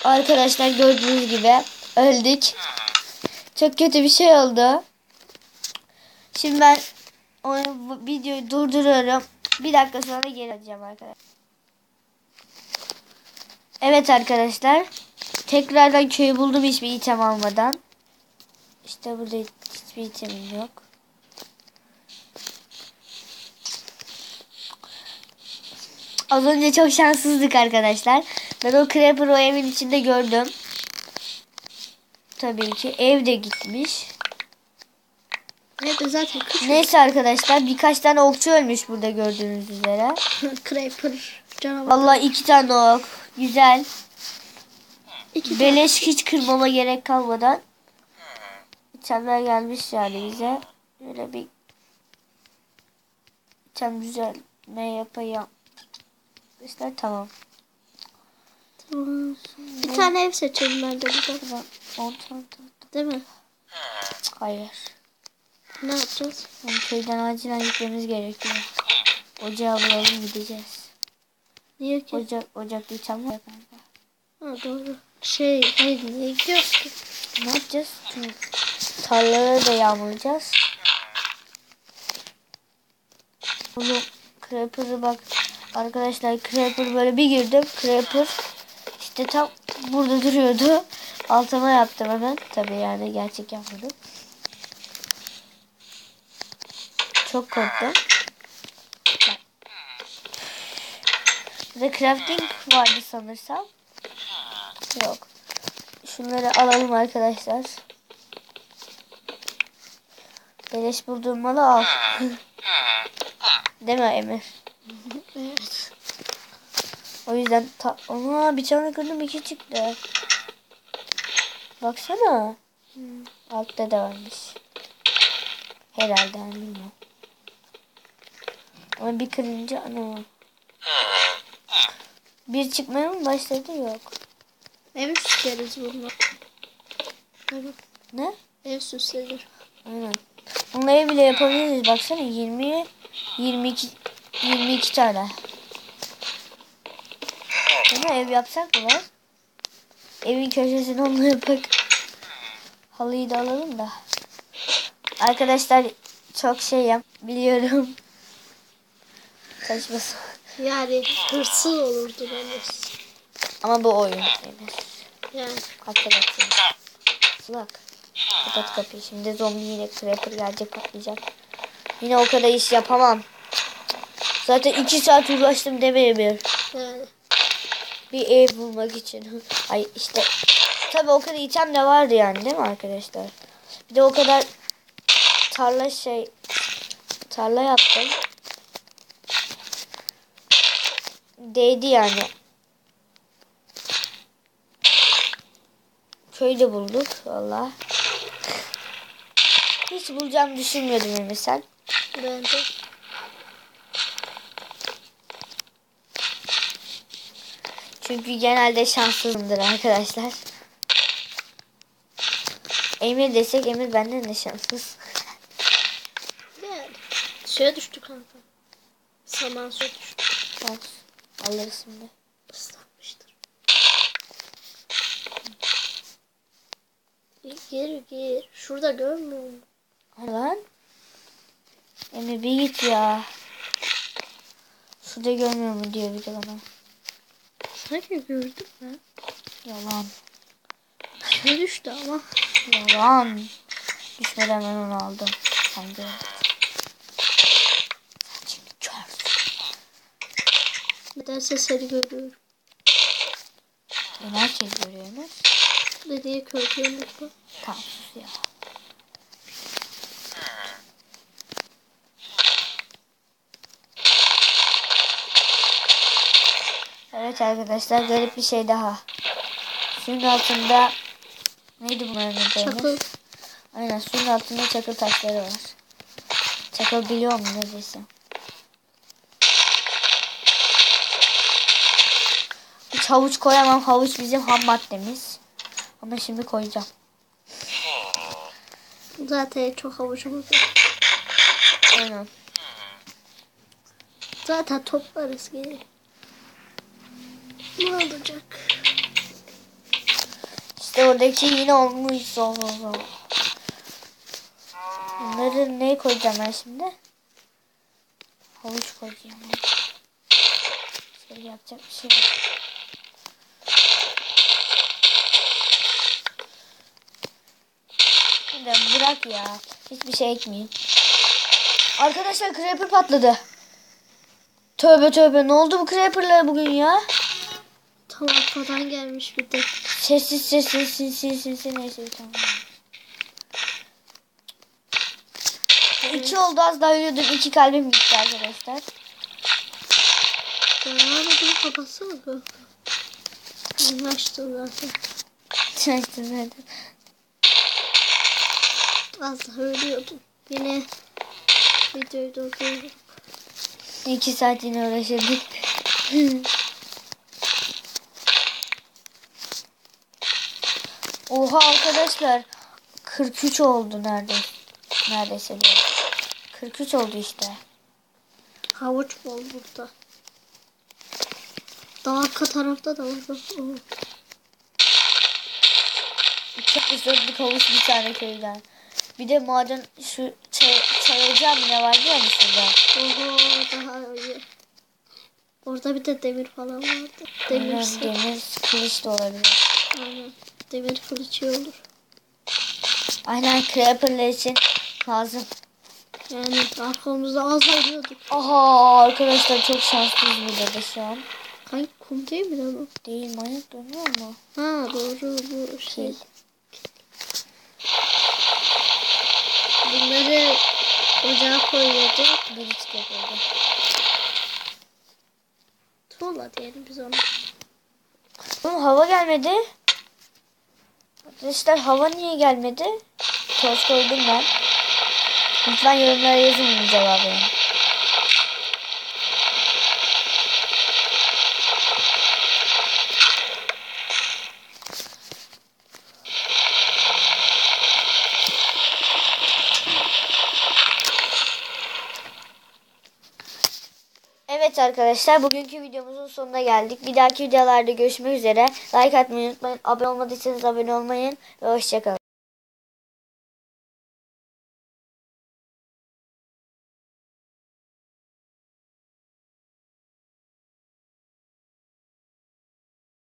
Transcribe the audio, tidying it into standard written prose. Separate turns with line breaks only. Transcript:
Arkadaşlar gördüğünüz gibi öldük. Çok kötü bir şey oldu. Şimdi ben videoyu durduruyorum. Bir dakika sonra geri alacağım arkadaşlar. Evet arkadaşlar. Tekrardan köyü buldum hiçbir item almadan. İşte burada hiçbir itemim yok. Az önce çok şanssızdık arkadaşlar. Ben o Creeper'ı o evin içinde gördüm. Tabii ki ev de gitmiş.
Evet zaten kış.
Neyse arkadaşlar birkaç tane okçu ölmüş burada gördüğünüz üzere.
Creeper canavar.
Vallahi 2 tane ok. Güzel.
İki
Beleş hiç kırmama gerek kalmadan. İtemler gelmiş yani bize. Böyle bir item düzeltme yapayım. İşte tamam.
Tamam. Bir tane ev seçelim ben de burada.
10 tane.
Değil mi?
Hayır.
Ne yapacağız?
Yani köyden acilen gitmemiz gerekiyor. Ocağı bulalım gideceğiz.
Niye ki?
Ocakta item var kanka.
Ha doğru. Hayır niye gidiyoruz ki?
Ne yapacağız? Çünkü tarlaları da yağmalayacağız. Bunu Creeper'ı bak. Arkadaşlar Creeper böyle bir girdim. Creeper işte tam burada duruyordu. Altıma yaptım hemen. Tabii yani gerçek yapmadım. Çok korktum. Burada crafting vardı sanırsam. Yok. Şunları alalım arkadaşlar. Beleş bulduğum malı al. Değil mi Emir?
Evet.
O yüzden bir tane kırdım 2 çıktı. Baksana. Altta da varmış. Herhalde bilmiyorum. Ama bir kırınca ana. Bir çıkmaya mı başladı yok.
Ev süsleriz bunu. Evet.
Ne?
Ev süslenir.
Aynen. Bunları bile yapabiliriz. Baksana 22 tane. Değil mi? Ev yapsak mı lan? Evin köşesine onu yapak. Halıyı da alalım da. Arkadaşlar çok biliyorum. Saçması.
Yani hırsız olurdu bence.
Ama bu oyun. Emir.
Yani.
Hatırlatayım. Bak. Kapat kapıyı. Şimdi zombi yine Creeper gelecek patlayacak. Yine o kadar iş yapamam. Zaten 2 saat uğraştım demeyeyim.
Yani.
Bir ev bulmak için. Ay işte. Tabii o kadar item de vardı yani değil mi arkadaşlar? Bir de o kadar tarla yaptım. Değdi yani. Köyü de bulduk valla. Hiç bulacağımı düşünmüyordum Emre sen.
Ben de.
Çünkü genelde şanssızımdır arkadaşlar. Emir desek Emir benden de şanssız.
Yani. Suya düştü kanka. Saman suya düştü.
Olsun. Alırız şimdi.
Islanmıştır. Gir. Şurada görmüyor musun?
Lan. Emir bir git ya. Şurada görmüyor mu diyor bir de bana.
Sanki gördüm ben.
Yalan.
Suya düştü ama.
Yalan. Düşmeden ben onu aldım. Sen gördün. Sen şimdi görsün.
Nedense seni görüyorum.
Herkes görüyor mu?
Dediği kördüğümüzde.
Tamam sus ya. Evet arkadaşlar garip bir şey daha. Suyun altında neydi bunların adı?
Çakıl.
Aynen suyun altında çakıl taşları var. Çakıl biliyor mu neredeyse? Hiç havuç koyamam. Havuç bizim ham maddemiz. Ama şimdi koyacağım.
Zaten çok havucumuz var.
Aynen.
Zaten toplarız geri. Ne olacak?
İşte oradaki yine olmuş. Zor. Bunları ne koyacağım ben şimdi? Havuç koyacağım. Şöyle yapacak bir şey yok. Şimdi bırak ya. Hiçbir şey ekmeyeyim. Arkadaşlar creeper patladı. Tövbe tövbe, ne oldu bu creeper'lara bugün ya?
Tam arkadan gelmiş bir de.
Sessiz neyse tamam. 2 oldu, az daha ölüyordum. 2 kalbim gitti arkadaşlar.
Ya bunu kapatsana. Ben açtım zaten.
Çaktım zaten.
Az daha ölüyordum. Yine videoyu durduruyorum.
2 saat yine uğraşırdık. Oha arkadaşlar. 43 oldu neredeyse. Neredeyse diyorum. 43 oldu işte.
Havuç bol burada. Daha arka tarafta da var. Oh.
Çok ıslattık havuç bir tane köyden. Bir de maden şu çay ocağı mı ne var biliyor musun şurada?
Oho, daha iyi. Orada bir de demir falan vardı.
Aynen, demir kılıç da olabilir.
Aynen. Demir kılıç iyi olur.
Aynen, creeper'lar için lazım.
Yani arkamızda az ölüyorduk.
Aha arkadaşlar, çok şanslıyız burada da şu an.
Kanka kum değil mi lan o?
Değil, manyak görünüyor mu?
Ha doğru, bu şey. Bunları ocağa koyuyorduk.
Bir içki yapıldı.
Tuğla diyelim biz ona.
Oğlum hava gelmedi. Arkadaşlar hava niye gelmedi? Toz koydum ben. Lütfen yorumlara yazın bunun cevabını. Evet arkadaşlar, bugünkü videomuzun sonuna geldik. Bir dahaki videolarda görüşmek üzere. Like atmayı unutmayın. Abone olmadıysanız abone olmayı ve hoşçakalın.